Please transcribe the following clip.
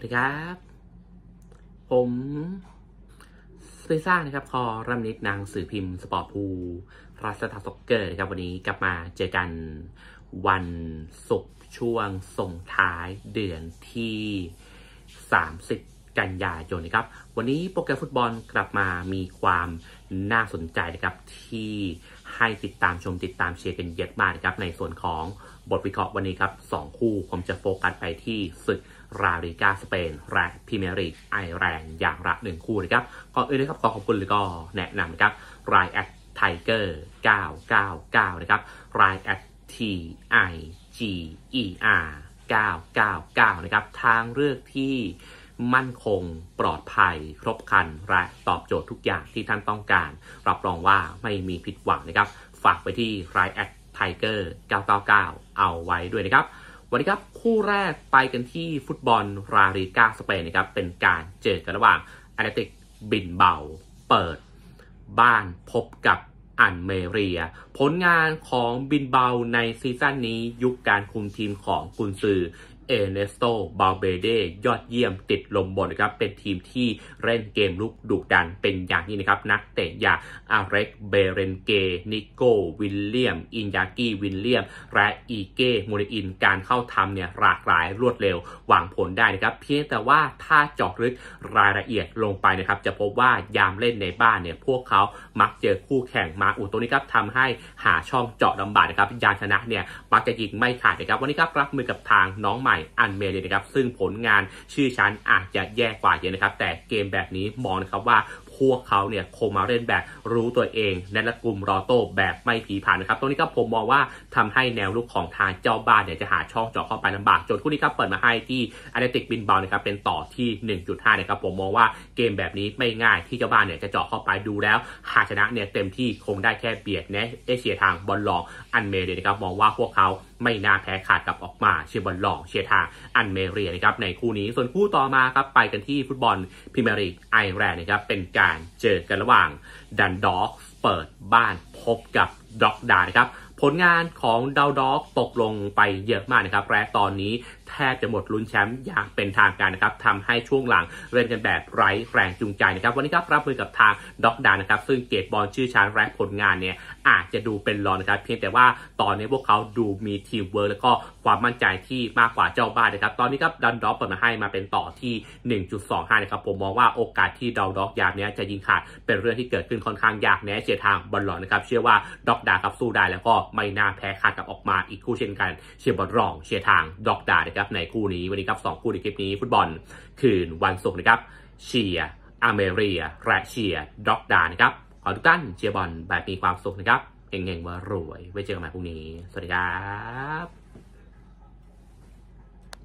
ดีครับผมซีซ่านะครับคอรัมนิดนางสื่อพิมพ์สปอร์ตพูรัสตาซ็อกเกอร์นะครับวันนี้กลับมาเจอกันวันศุกร์ช่วงส่งท้ายเดือนที่30กันยายนนะครับวันนี้โปรแกรมฟุตบอลกลับมามีความน่าสนใจนะครับที่ให้ติดตามชมติดตามเชียร์กันเยอะมากนะครับในส่วนของบทวิเคราะห์วันนี้ครับ2คู่ผมจะโฟกัสไปที่ศึกลาลิก้าสเปนและพรีเมียร์ลีกไอร์แลนด์อย่างละ1คู่นะครับก่อนอื่นนะครับขอขอบคุณและก็แนะนำนะครับรายไทเกอร์999นะครับรายTIGER 999นะครับทางเลือกที่มั่นคงปลอดภัยครบครันและตอบโจทย์ทุกอย่างที่ท่านต้องการรับรองว่าไม่มีผิดหวังนะครับฝากไปที่รายTiger 999เอาไว้ด้วยนะครับวันนี้ครับคู่แรกไปกันที่ฟุตบอลลาลิก้าสเปนนะครับเป็นการเจอกันระหว่างแอตเลติกบิลเบาเปิดบ้านพบกับอัลเมเรียผลงานของบิลเบาในซีซั่นนี้ยุคการคุมทีมของกุนซือเอเนสโตบาเบเดยอดเยี่ยมติดลมบนนะครับเป็นทีมที่เล่นเกมลุกดุดันเป็นอย่างนี้นะครับนักเตะอย่างอาเร็กเบเรนเกนิโกวิลเลียมอินยากิวิลเลียมและอีเกมูริอินการเข้าทำเนี่ยหลากหลายรวดเร็วหวังผลได้นะครับเพียงแต่ว่าถ้าเจาะลึกรายละเอียดลงไปนะครับจะพบว่ายามเล่นในบ้านเนี่ยพวกเขามักเจอคู่แข่งมาตัวนี้ครับทำให้หาช่องเจาะลำบากนะครับยานชนะเนี่ยมักจะยิงไม่ขาดนะครับวันนี้ครับรับมือกับทางน้องใหม่อันเมเรียนะครับซึ่งผลงานชื่อชั้นอาจจะแย่กว่าเยอะนะครับแต่เกมแบบนี้มองนะครับว่าพวกเขาเนี่ยคงมาเล่นแบบรู้ตัวเองและกลุ่มรอโต้แบบไม่ผีผ่านนะครับตรงนี้ครับผมมองว่าทำให้แนวลุกของทางเจ้าบ้านเนี่ยจะหาช่องเจาะเข้าไปลำบากจนคู่นี้ครับเปิดมาให้ที่แอตเลติกบิลเบานะครับเป็นต่อที่ 1.5 นะครับผมมองว่าเกมแบบนี้ไม่ง่ายที่เจ้าบ้านเนี่ยจะเจาะเข้าไปดูแล้วหากชนะเนี่ยเต็มที่คงได้แค่เบียดนะเชียร์ทางบอลลองอันเมเรียนะครับมองว่าพวกเขาไม่น่าแพ้ขาดกลับออกมาเชียร์บอลลองเชียร์ทางอันเมเรียนะครับในคู่นี้ส่วนคู่ต่อมาครับไปกันที่ฟุตบอลพรีเมียร์ลีกไอร์แลนด์นะครับเป็นการเจอกันระหว่างดันด็อกเปิดบ้านพบกับด็อกดานะครับผลงานของดาวด็อกตกลงไปเยอะมากนะครับและตอนนี้แทบจะหมดลุ้นแชมป์อย่างเป็นทางการนะครับทำให้ช่วงหลังเล่นกันแบบไร้แรงจูงใจนะครับวันนี้ครับรับมือกับทางด็อกดานะครับซึ่งเกตบอลชื่อชั้นและผลงานเนี่ยอาจจะดูเป็นรองนะครับเพียงแต่ว่าตอนนี้พวกเขาดูมีทีมเวิร์คแล้วก็ความมั่นใจที่มากกว่าเจ้าบ้านนะครับตอนนี้ครับดันด็อกเปิดมาให้มาเป็นต่อที่ 1.25 นะครับผมมองว่าโอกาสที่ดาวด็อกยามนี้จะยิงขาดเป็นเรื่องที่เกิดขึ้นค่อนข้างยากแน่เชียร์ทางบอลลอนนะครับเชื่อว่าด็อกดาครับสู้ได้แล้วก็ไม่น่าแพ้ขาดกลับออกมาอีกคู่เช่นกันเชียร์บอลรองเชียร์ทางด็อกดานะครับในคู่นี้วันนี้ครับ2คู่ในคลิปนี้ฟุตบอลคืนวันศุกร์นะครับเชียร์อเมเรียและเชียร์ด็อกดานะครับขอทุกท่านเชียร์บอลแบบมีความสุขนะครับเก่งๆว่ารวยไว้เจอกันใหม่พรุ่งนี้สวัสดีครับ